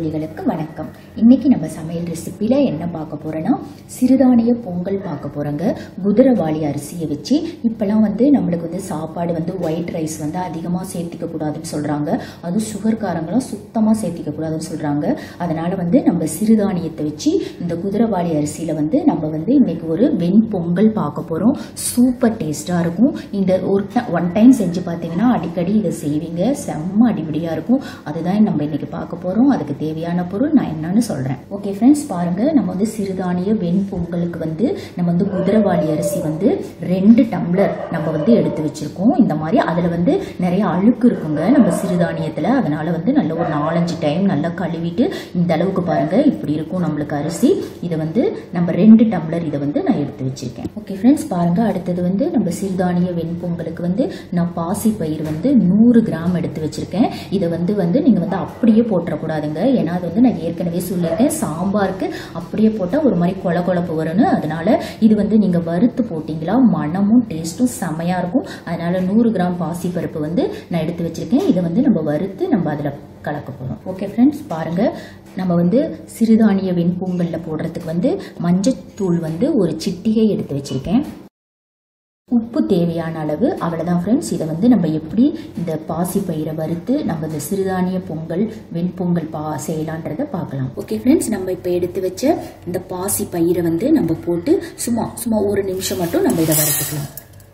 சகோதரிகளுக்கு வணக்கம். இன்னைக்கு நம்ம சமையல் ரெசிபில என்ன பார்க்க போறோம்னா சிறுதானிய பொங்கல் பார்க்க போறோங்க. குதிரைவாளி அரிசியை வச்சு இப்பெல்லாம் நம்மளுக்கு சாப்பாடு ஒயிட் ரைஸ் அதிகமாக சேர்த்திக்க கூடாதுன்னு சொல்றாங்க. அது சுகர்காரங்களும் சுத்தமாக சேர்த்திக்க கூடாதுன்னு சொல்றாங்க. அதனால நம்ம சிறுதானியத்தை வச்சு இந்த குதிரைவாளி அரிசியில நம்ம இன்னைக்கு ஒரு வெண் பொங்கல் பார்க்க போறோம். சூப்பர் டேஸ்டா இருக்கும். இந்த ஒன் டைம் செஞ்சு பார்த்தீங்கன்னா அடிக்கடி இதை செய்வீங்க. செம்ம அடிபடியா இருக்கும். அதுதான் நம்ம இன்னைக்கு பார்க்க போறோம். அதுக்கு தேவையான பொருள் நான் என்னன்னு சொல்றேன். ஓகே ஃப்ரெண்ட்ஸ், பாருங்க. நம்ம சிறுதானிய வெண் பொங்கலுக்கு நம்ம குதிரைவாளி அரிசி 2 டம்ளர் நம்ம எடுத்து வச்சிருக்கோம். இந்த மாதிரி அதுல நிறைய அழுக்கு இருக்குங்க நம்ம சிறுதானியத்துல. அதனால நல்ல ஒரு 4-5 டைம் நல்லா கழுவிட்டு இந்த அளவுக்கு பாருங்க இப்படி இருக்கும் நம்மளுக்கு அரிசி. இதை நம்ம 2 டம்ளர் இதை நான் எடுத்து வச்சிருக்கேன். ஓகே ஃப்ரெண்ட்ஸ், பாருங்க. அடுத்தது நம்ம சிறுதானிய வெண் பொங்கலுக்கு நான் பாசி பயிர் 100 கிராம் எடுத்து வச்சிருக்கேன். இதை நீங்க அப்படியே போட்டுறக்கூடாதுங்க. ஏன்னா அது நான் ஏற்கனவே சொல்லியிருக்கேன், சாம்பாருக்கு அப்படியே போட்டால் ஒரு மாதிரி கொல கொழப்பு வரும்னு. அதனால இது நீங்க வறுத்து போட்டீங்களா மனமும் டேஸ்ட்டும் செமையா இருக்கும். அதனால 100 கிராம் பாசி பருப்பு நான் எடுத்து வச்சிருக்கேன். இதை நம்ம வறுத்து நம்ம அதில் கலக்க போறோம். ஓகே ஃப்ரெண்ட்ஸ், பாருங்க. நம்ம சிறுதானிய வெண்பொங்கல்ல போடுறதுக்கு மஞ்சத்தூள் ஒரு சிட்டிகை எடுத்து வச்சிருக்கேன். உப்பு தேவையான அளவு, அவ்வளவுதான் ஃப்ரெண்ட்ஸ். இதை நம்ம எப்படி இந்த பாசி பயிரை வறுத்து நம்ம இந்த சிறுதானிய பொங்கல் வெண்பொங்கல் செய்யலான்றதை பார்க்கலாம். ஓகே ஃப்ரெண்ட்ஸ், நம்ம இப்போ எடுத்து வச்ச இந்த பாசி பயிரை நம்ம போட்டு சும்மா ஒரு நிமிஷம் மட்டும் நம்ம இதை வறுத்துக்கலாம்.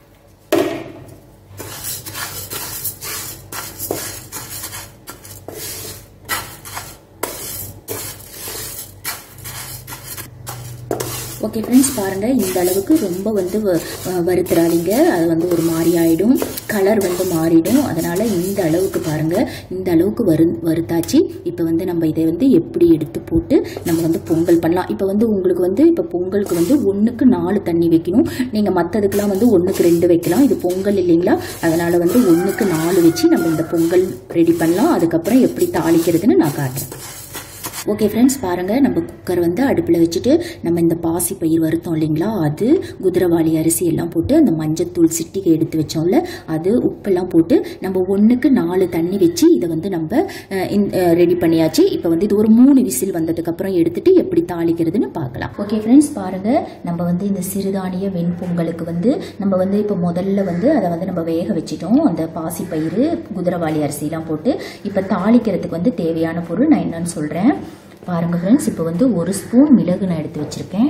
ஓகே ஃப்ரெண்ட்ஸ், பாருங்க. இந்த அளவுக்கு ரொம்ப வறுத்துறாதீங்க. அது ஒரு மாதிரி ஆயிடும், கலர் மாறிடும். அதனால இந்த அளவுக்கு பாருங்க, இந்த அளவுக்கு வறுத்தாச்சு. இப்போ நம்ம இதை எப்படி எடுத்து போட்டு நம்ம பொங்கல் பண்ணலாம். இப்போ உங்களுக்கு இப்போ பொங்கலுக்கு 1க்கு 4 தண்ணி வைக்கணும். நீங்க மற்றதுக்கெல்லாம் 1க்கு 2 வைக்கலாம். இது பொங்கல் இல்லைங்களா, அதனால 1க்கு 4 வச்சு நம்ம இந்த பொங்கல் ரெடி பண்ணலாம். அதுக்கப்புறம் எப்படி தாளிக்கிறதுன்னு நான் காட்டுறேன். ஓகே ஃப்ரெண்ட்ஸ், பாருங்க. நம்ம குக்கர் அடுப்பில் வச்சுட்டு நம்ம இந்த பாசி பயிர் வறுத்தோம் இல்லைங்களா, அது குதிரைவாளி அரிசி எல்லாம் போட்டு அந்த மஞ்சத்தூள் சிட்டிகை எடுத்து வச்சோம்ல, அது உப்பெல்லாம் போட்டு நம்ம 1க்கு 4 தண்ணி வச்சு இதை நம்ம ரெடி பண்ணியாச்சு. இப்போ இது ஒரு 3 விசில் வந்ததுக்கப்புறம் எடுத்துட்டு எப்படி தாளிக்கிறதுன்னு பார்க்கலாம். ஓகே ஃப்ரெண்ட்ஸ், பாருங்க. நம்ம இந்த சிறுதானிய வெண்பொங்கலுக்கு நம்ம இப்போ முதல்ல அதை நம்ம வேக வச்சிட்டோம். அந்த பாசி பயிர் குதிரைவாளி அரிசிலாம் போட்டு இப்போ தாளிக்கிறதுக்கு தேவையான பொருள் நான் என்னன்னு சொல்றேன். பாருங்க ஃப்ரெண்ட்ஸ், இப்போ 1 ஸ்பூன் மிளகு நான் எடுத்து வச்சிருக்கேன்.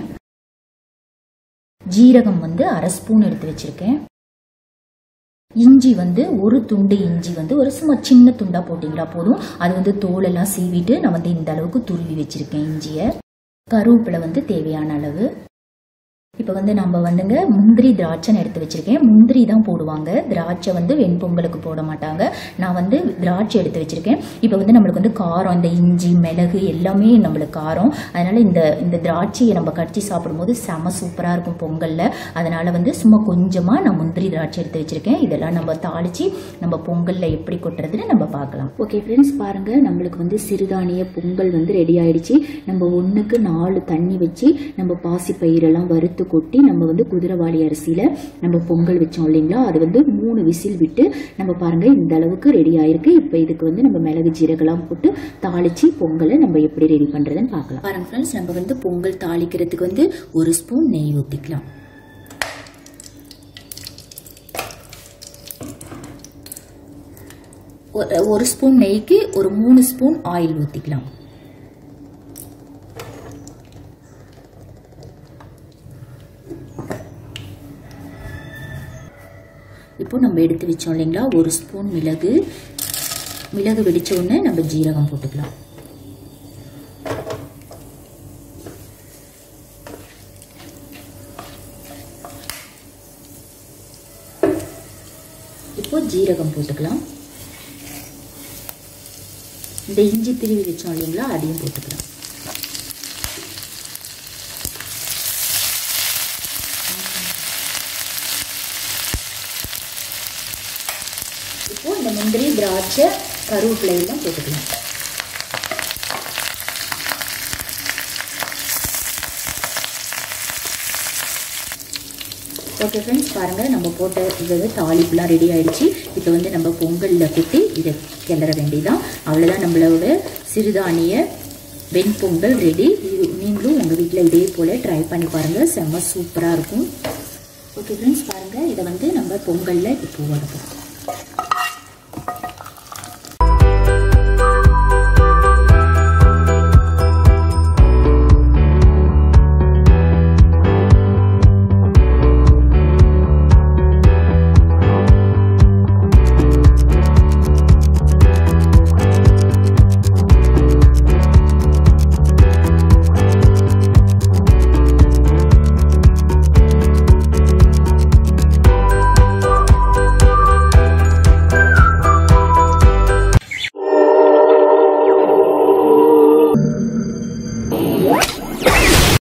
ஜீரகம் 1/2 ஸ்பூன் எடுத்து வச்சிருக்கேன். இஞ்சி 1 துண்டு இஞ்சி ஒரு சும்மா சின்ன துண்டா போட்டீங்களா போதும். அது தோலெல்லாம் சீவிட்டு நான் இந்த அளவுக்கு துருவி வச்சிருக்கேன் இஞ்சியை. கருவேப்பிலை தேவையான அளவு. இப்போ நம்ம முந்திரி திராட்சை எடுத்து வச்சிருக்கேன். முந்திரி தான் போடுவாங்க, திராட்சை வெண்பொங்கலுக்கு போட மாட்டாங்க. நான் திராட்சை எடுத்து வச்சிருக்கேன். இப்போ நம்மளுக்கு காரம், இந்த இஞ்சி மிளகு எல்லாமே நம்மளுக்கு காரம். அதனால இந்த திராட்சையை நம்ம கடிச்சு சாப்பிடும்போது செம சூப்பராக இருக்கும் பொங்கல்ல. அதனால சும்மா கொஞ்சமா நான் முந்திரி திராட்சை எடுத்து வச்சிருக்கேன். இதெல்லாம் நம்ம தாளிச்சு நம்ம பொங்கல்ல எப்படி கொட்டுறதுன்னு நம்ம பார்க்கலாம். ஓகே ஃப்ரெண்ட்ஸ், பாருங்க. நம்மளுக்கு சிறுதானிய பொங்கல் ரெடி ஆயிடுச்சு. நம்ம 1க்கு 4 தண்ணி வச்சு நம்ம பாசி பயிரெல்லாம் வறுத்து கொட்டி நம்ம குதிரைவாளி அரிசியில நம்ம பொங்கல் வச்சோம் இல்லைங்களா, அது 3 விசில் விட்டு நம்ம பாருங்க இந்த அளவுக்கு ரெடி ஆயிருக்கு. இப்போ இதுக்கு நம்ம மிளகு ஜீரகெல்லாம் போட்டு தாளிச்சு பொங்கலை நம்ம எப்படி ரெடி பண்றதுன்னு பார்க்கலாம். பாருங்க ஃப்ரெண்ட்ஸ், நம்ம பொங்கல் தாளிக்கிறதுக்கு 1 ஸ்பூன் நெய் ஊற்றிக்கலாம். ஒரு ஸ்பூன் நெய்க்கு ஒரு 3 ஸ்பூன் ஆயில் ஊற்றிக்கலாம். இப்போ நம்ம எடுத்து வச்சோம் இல்லைங்களா 1 ஸ்பூன் மிளகு வெடிச்ச உடனே நம்ம ஜீரகம் போட்டுக்கலாம். இப்போ ஜீரகம் போட்டுக்கலாம். இந்த இஞ்சி திருவி வச்சோம் இல்லைங்களா, அதையும் போட்டுக்கலாம். இப்போ இந்த முந்திரி திராட்சை கருவேப்பிலை எல்லாம் போட்டுக்கலாம். ஓகே ஃப்ரெண்ட்ஸ், பாருங்கள் நம்ம போட்ட இது தாளிப்புலாம் ரெடி ஆகிடுச்சு. இப்போ நம்ம பொங்கலில் கொட்டி இதை கிளற வேண்டியதான். அவ்வளோதான் நம்மளோட சிறுதானிய வெண் பொங்கல் ரெடி. நீங்களும் உங்கள் வீட்டில் இதே போல் ட்ரை பண்ணி பாருங்கள், செம்ம சூப்பராக இருக்கும். ஓகே ஃப்ரெண்ட்ஸ், பாருங்கள், இதை வந்து நம்ம பொங்கலில் இப்போ வதப்போம்.